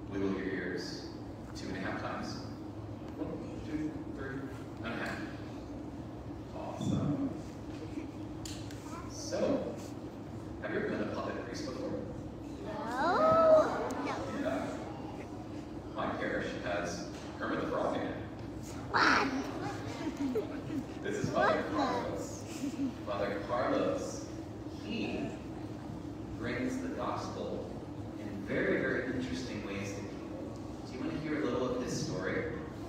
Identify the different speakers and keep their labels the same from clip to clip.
Speaker 1: Wiggle your ears 2.5 times. 1, 2, 3, and a half. Awesome. So, have you ever been a puppet priest before?
Speaker 2: No.
Speaker 1: Yeah. My parish has Kermit the Frog in it.
Speaker 2: What?
Speaker 1: This is Father Carlos. Father Carlos, he brings the gospel in very, very interesting ways to people. Do you want to hear a little of his story?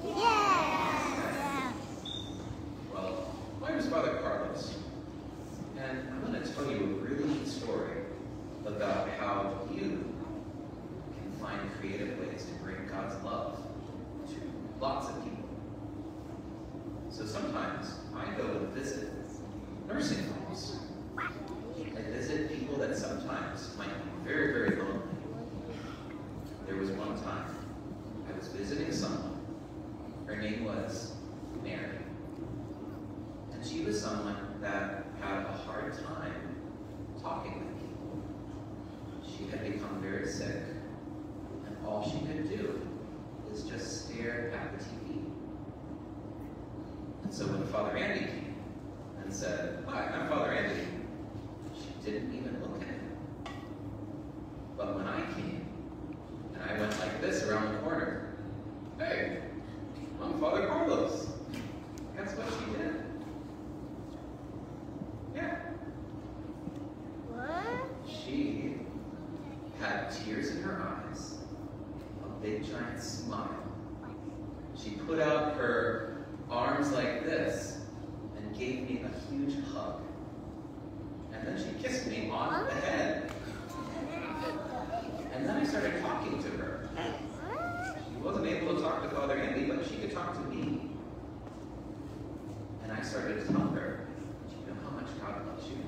Speaker 2: Yeah.
Speaker 1: Well, my name is Father Carlos, and I'm going to tell you a really neat story about how you can find creative ways to bring God's love to lots of people. So sometimes I go and visit nursing homes. I visit people that sometimes might be very, very lonely. There was one time I was visiting someone. Her name was Mary. And she was someone that had a hard time talking with people. She had become very sick, and all she could do was just stare at the TV. And so when Father Andy came and said, "Hi, I'm Father Andy," she didn't even look at him. But when I came, and I went like this around the corner, "Hey, I'm Father Carlos." Guess what she did? Yeah.
Speaker 2: What?
Speaker 1: She had tears in her eyes, a big giant smile. She put out her arms like this and gave me a huge hug. And then she kissed me on the head. And then I started talking to her. She wasn't able to talk to Father Andy, but she could talk to me. And I started to tell her, "Do you know how much God loves you?"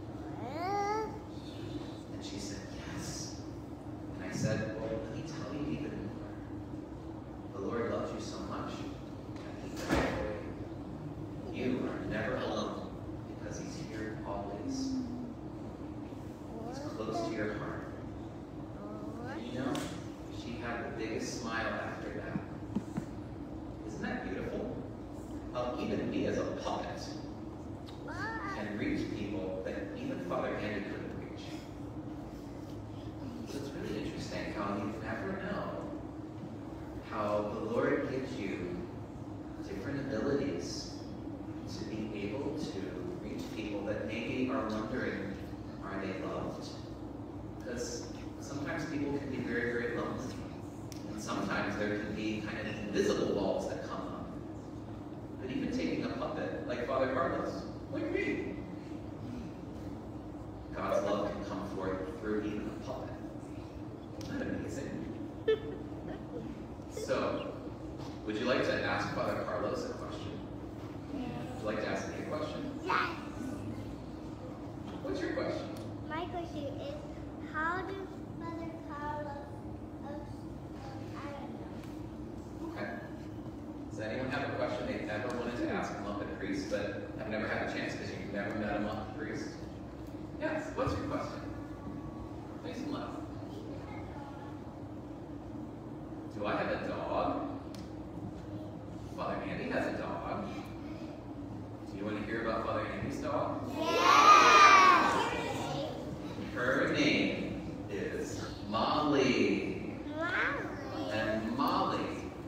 Speaker 1: And she said, "Yes." And I said, "Well, let me tell you even more. The Lord loves you so much that He died for you. You are never alone because He's here always. He's close to your heart." And you know, she had the biggest smile after that. Isn't that beautiful? How even me as a puppet can reach people that even Father Andy couldn't reach. So it's really interesting how you never know how the Lord gives you different abilities to be able to reach people that maybe are wondering, are they loved? Because sometimes people can be very, very lonely. And sometimes there can be kind of invisible walls that come up. But even taking a puppet like Father Carlos, like me, God's love can come forth through even a puppet. Isn't that amazing? So, would you like to ask Father Carlos a question? Would you like to ask me a question?
Speaker 2: Yes.
Speaker 1: What's your question?
Speaker 2: My question is, how do Father Carlos, I don't know.
Speaker 1: Okay. Does anyone have a question they've ever wanted to ask a Muppet priest, but have never had a chance because you've never met a Muppet priest? Yes. What's your question? Nice and loud. Do I have a dog? Father Andy has a dog. Do you want to hear about Father Andy's dog?
Speaker 2: Yeah.
Speaker 1: Her name is Molly. And Molly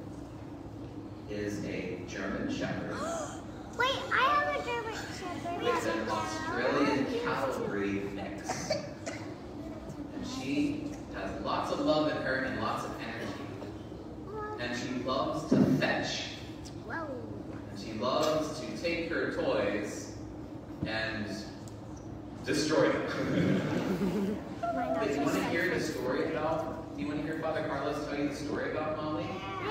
Speaker 1: is a German Shepherd.
Speaker 2: Wait, I have a German Shepherd.
Speaker 1: It's an Australian cattle breed mix. And she has lots of love in her and lots of energy. And she loves to fetch.
Speaker 2: Whoa.
Speaker 1: And she loves to take her toys and destroy them. But do you want to hear the story about, do you want to hear Father Carlos tell you the story about Molly?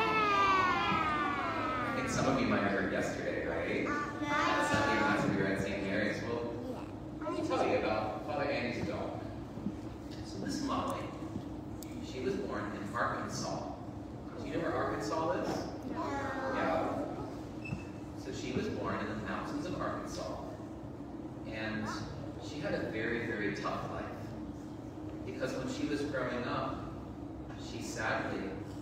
Speaker 1: I think some of you might have heard yesterday, right? That Sunday Mass we were at St. Mary's. Well, let me tell you about Father Andy's dog. So this Molly, she was born in Arkansas. Do you know where Arkansas is? Yeah. So she was born in the mountains of Arkansas. And she had a very, very tough life. Because when she was growing up, she sadly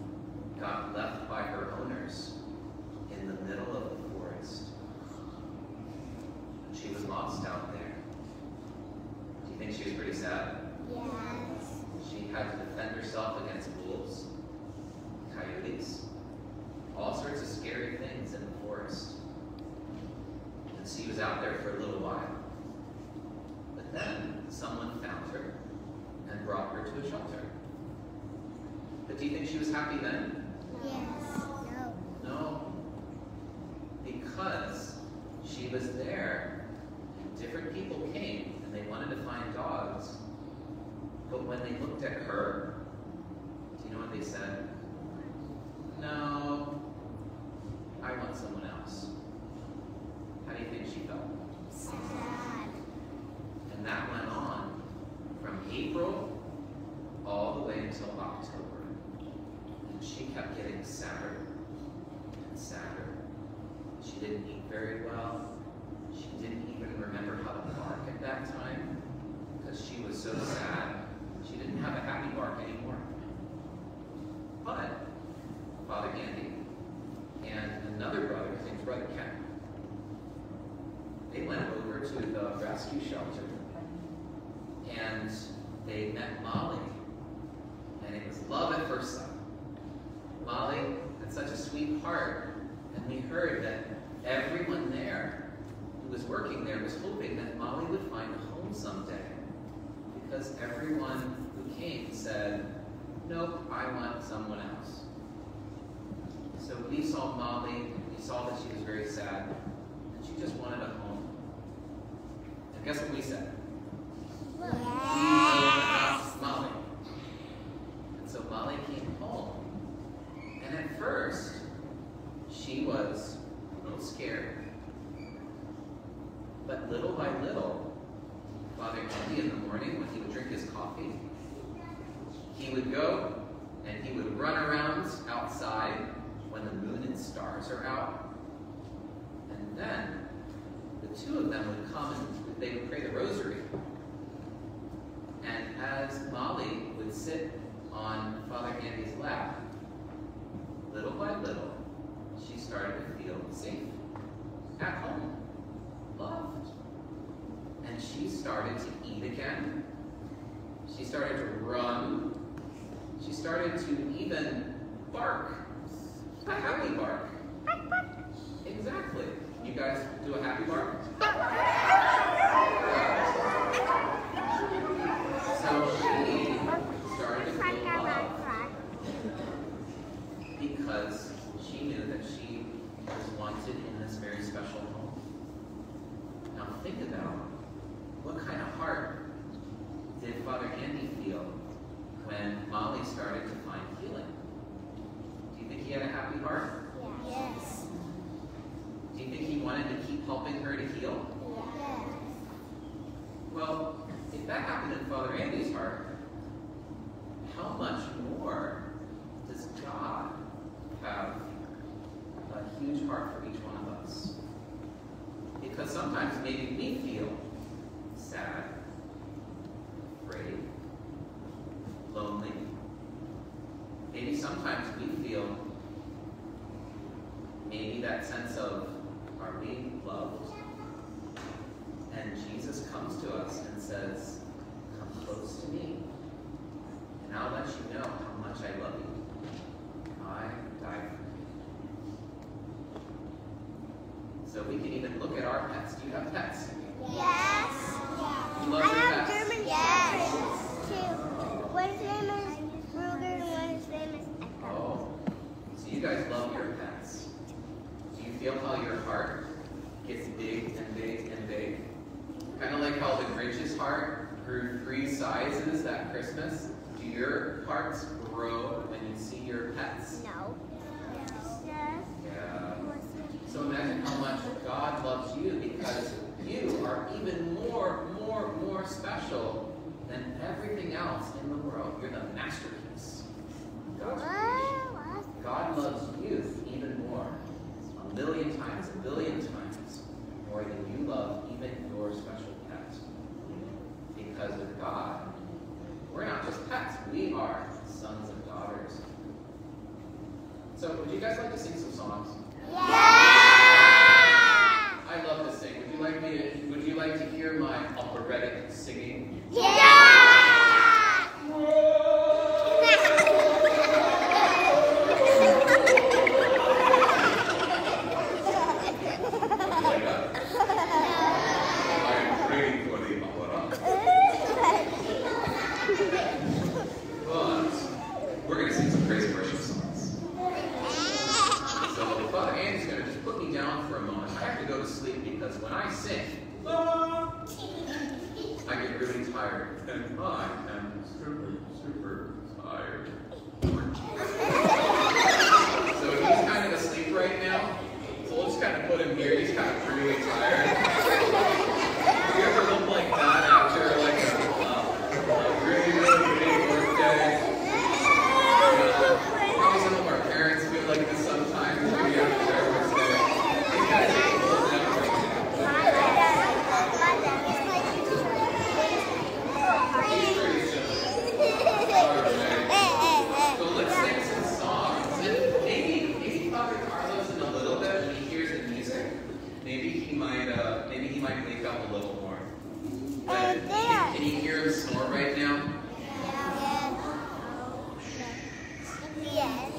Speaker 1: defend herself against wolves, coyotes, all sorts of scary things in the forest. And she was out there for a little while. But then someone found her and brought her to a shelter. But do you think she was happy then?
Speaker 2: Yes. No.
Speaker 1: No. Because she was there, and different people came, and they wanted to find dogs. But when they looked at her, do you know what they said? No, I want someone else. How do you think she felt?
Speaker 2: Sad.
Speaker 1: And that went on from April all the way until October. And she kept getting sadder and sadder. She didn't eat very well. She didn't even remember how to bark at that time because she was so sad. She didn't have a happy bark anymore. But Father Andy and another brother named Brother Ken, they went over to the rescue shelter and they met Molly. And it was love at first sight. Molly had such a sweet heart, and we heard that everyone there who was working there was hoping that Molly would find a home someday. Because everyone who came said, nope, I want someone else. So we saw Molly, we saw that she was very sad, and she just wanted a home. And guess what we said?
Speaker 2: Yes.
Speaker 1: Molly. And so Molly came home. And at first, she was a little scared. But little by little, Father Andy in the morning when he would drink his coffee, he would go and he would run around outside when the moon and stars are out. And then the two of them would come and they would pray the rosary. And as Molly would sit on Father Andy's lap, little by little, she started to feel safe, at home, loved. And she started to eat again. She started to run. She started to even bark. A happy bark. Exactly. You guys do a happy bark? So she started to feel love because she knew that she was wanted in this very special home. Now think about what kind of heart did Father Andy feel when Molly started to find healing? Do you think he had a happy heart?
Speaker 2: Yes.
Speaker 1: Do you think he wanted to keep helping her to heal?
Speaker 2: Yes.
Speaker 1: Well, if that happened in Father Andy's heart, how much more does God have a huge heart for each one of us? Because sometimes maybe we feel sad, afraid, lonely. Maybe sometimes we feel maybe that sense of, are we loved? And Jesus comes to us and says, come close to me, and I'll let you know how much I love you. I died for you. So we can even look at our pets. Do you have pets?
Speaker 2: Yes.
Speaker 1: You love
Speaker 2: I
Speaker 1: your
Speaker 2: have
Speaker 1: pets?
Speaker 2: German Shepherds too. One's name is Ruger and one's name is Echo.
Speaker 1: Oh, so you guys love your pets. Do you feel how your heart gets big and big and big? Kind of like how the Grinch's heart grew 3 sizes that Christmas. Do your hearts grow when you see your pets?
Speaker 2: No.
Speaker 1: Yeah. So imagine how much God loves you because you are even more special than everything else in the world. You're the masterpiece of God's creation. God loves you even more, a million times, a billion times more than you love even your special pet. Because with God, we're not just pets, we are sons and daughters. So would you guys like to sing some songs? I love to sing. Would you like to hear my operatic singing?
Speaker 2: Yeah!
Speaker 1: Whoa! we're going to sing some praise and worship songs. So Father Andy's going to just put me down for a moment. I have to go to sleep because when I sing, I get really tired. And I am super, super tired. So he's kind of asleep right now. So we'll just kind of put him here. He's kind of really tired. Do you ever look like that after like a really, really big work day? Probably some of our parents feel like this sometimes. Maybe after their work day. He's kind of taking a little nap right now. He's pretty silly. Alright. So let's sing some songs. And maybe Father Carlos in a little bit, when he hears the music, maybe he might wake up a little more. Can you hear him snore right now?
Speaker 2: Yes.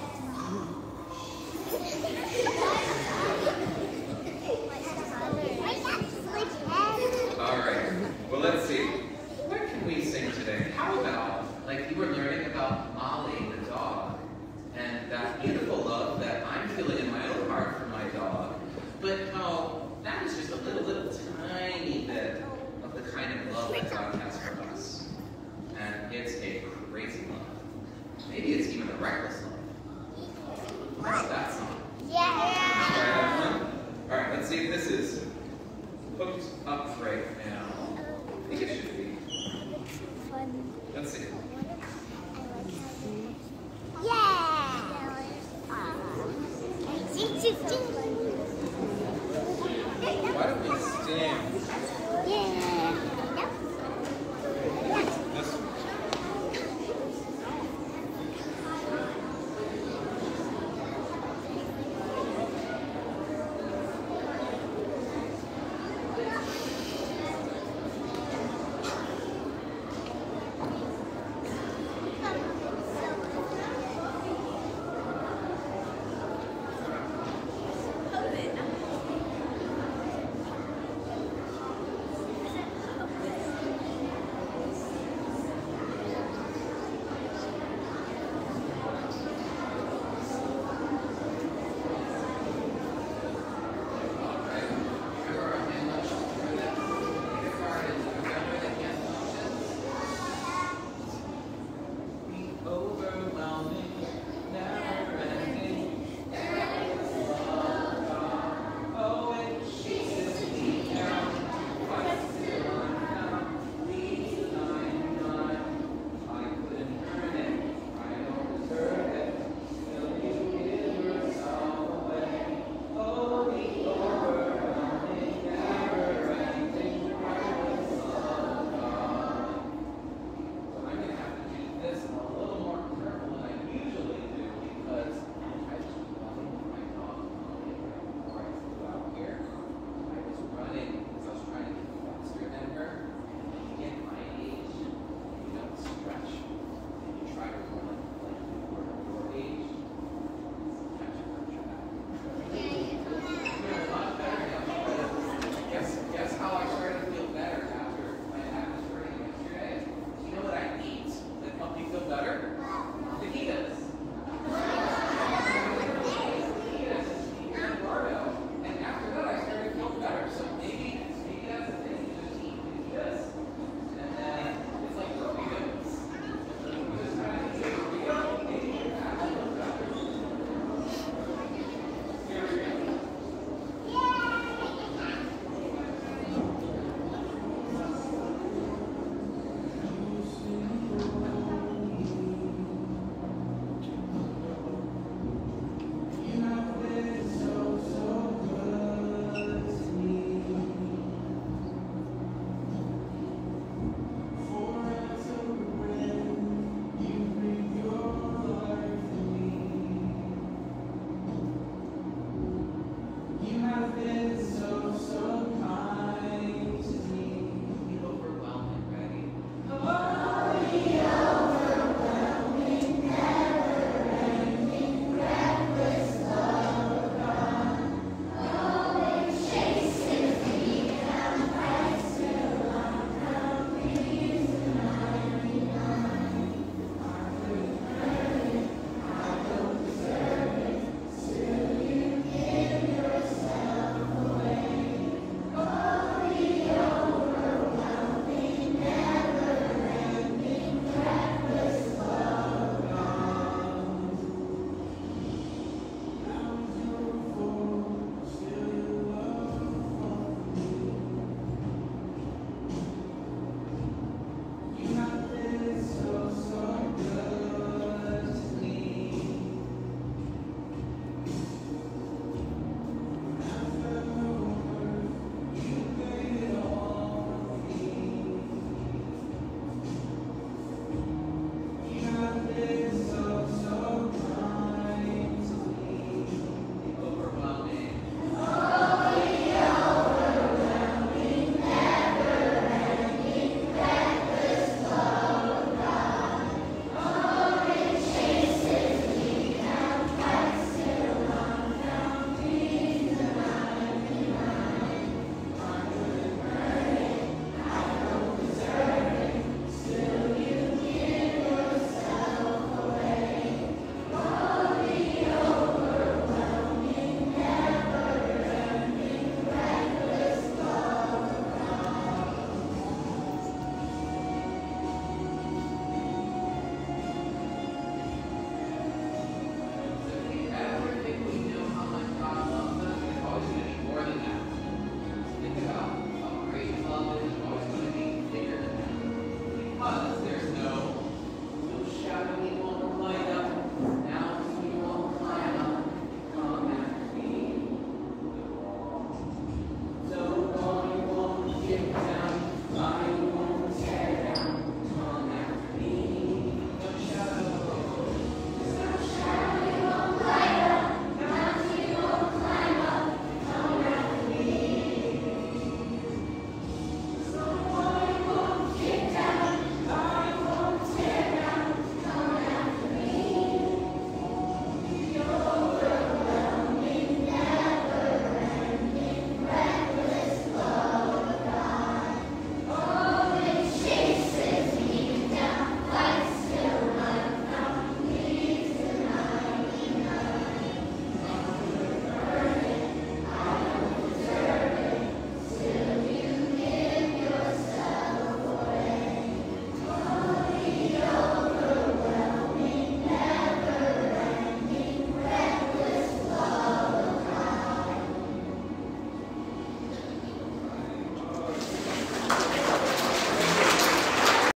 Speaker 1: Alright, well let's see. What can we sing today? How about, like you were learning about Molly, the dog, and that beautiful love that I'm feeling in my own heart for my dog, but how that is just a little tiny bit of the kind of love that God has for us. And it's a crazy love. Maybe it's even a reckless